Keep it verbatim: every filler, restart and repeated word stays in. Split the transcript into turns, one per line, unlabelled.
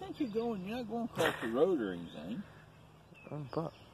think you're going, you're not going across the road or anything.
Oh, but